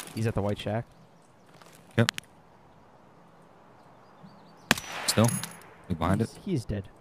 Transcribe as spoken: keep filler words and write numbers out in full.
He's at the white shack. Yep. Still? We behind it? He's, he's dead.